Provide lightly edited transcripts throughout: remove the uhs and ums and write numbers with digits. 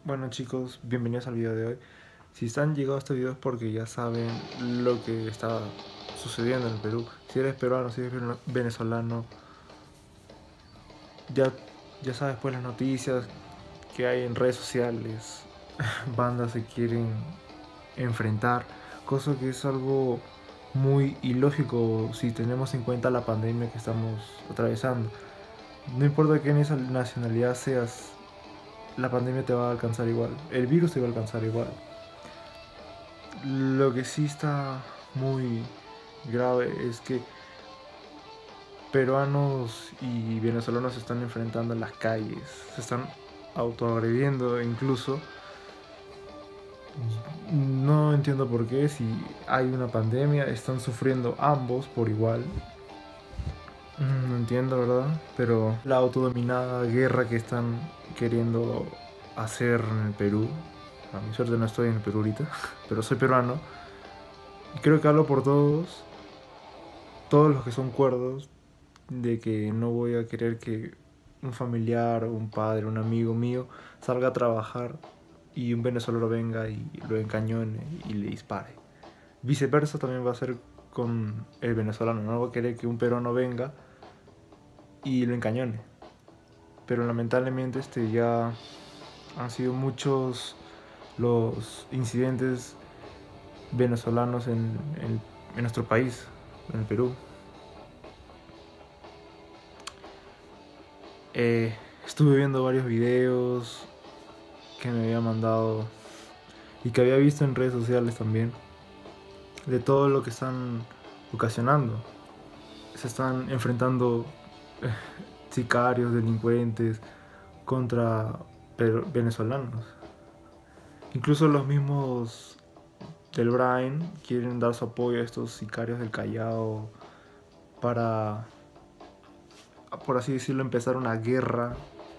Bueno chicos, bienvenidos al video de hoy. Si están llegado a este video es porque ya saben lo que está sucediendo en el Perú. Si eres peruano, si eres venezolano, ya, ya sabes pues las noticias que hay en redes sociales. Bandas se quieren enfrentar, cosa que es algo muy ilógico si tenemos en cuenta la pandemia que estamos atravesando. No importa qué nacionalidad seas, la pandemia te va a alcanzar igual, el virus te va a alcanzar igual. Lo que sí está muy grave es que peruanos y venezolanos se están enfrentando en las calles, se están autoagrediendo incluso. No entiendo por qué, si hay una pandemia, están sufriendo ambos por igual. No entiendo, ¿verdad? Pero la autodominada guerra que están queriendo hacer en el Perú, a mi suerte no estoy en el Perú ahorita, pero soy peruano, y creo que hablo por todos los que son cuerdos, de que no voy a querer que un familiar, un padre, un amigo mío salga a trabajar y un venezolano venga y lo encañone y le dispare. Viceversa también va a ser con el venezolano, no voy a querer que un peruano venga y lo encañone. Pero lamentablemente ya han sido muchos los incidentes venezolanos en nuestro país, en el Perú. Estuve viendo varios videos que me había mandado y que había visto en redes sociales también, de todo lo que están ocasionando. Se están enfrentando sicarios, delincuentes contra venezolanos. Incluso los mismos del Brain quieren dar su apoyo a estos sicarios del Callao para, por así decirlo, empezar una guerra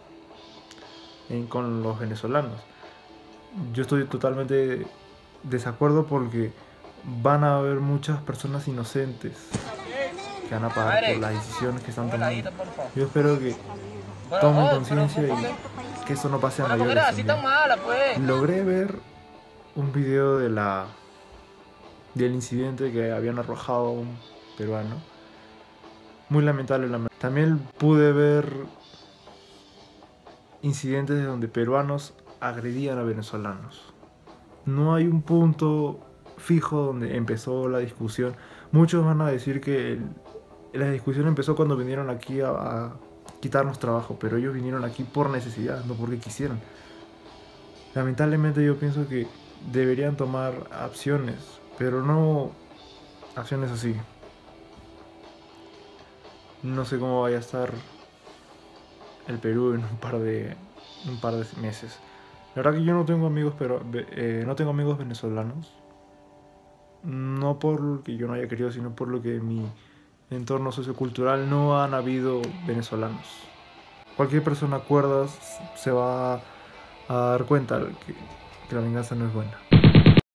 con los venezolanos. Yo estoy totalmente desacuerdo porque van a haber muchas personas inocentes que van a pagar por las decisiones que están tomando. Yo espero que tomen conciencia y que esto no pase a mayores también. Logré ver un video del incidente que habían arrojado a un peruano. Muy lamentable. También pude ver incidentes donde peruanos agredían a venezolanos. No hay un punto fijo donde empezó la discusión. Muchos van a decir que la discusión empezó cuando vinieron aquí a quitarnos trabajo, pero ellos vinieron aquí por necesidad, no porque quisieran. Lamentablemente yo pienso que deberían tomar acciones, pero no acciones así. No sé cómo vaya a estar el Perú en un par de meses. La verdad que yo no tengo amigos, no tengo amigos venezolanos. No porque yo no haya querido, sino por lo que en mi entorno sociocultural no han habido venezolanos. Cualquier persona cuerda se va a dar cuenta que la venganza no es buena.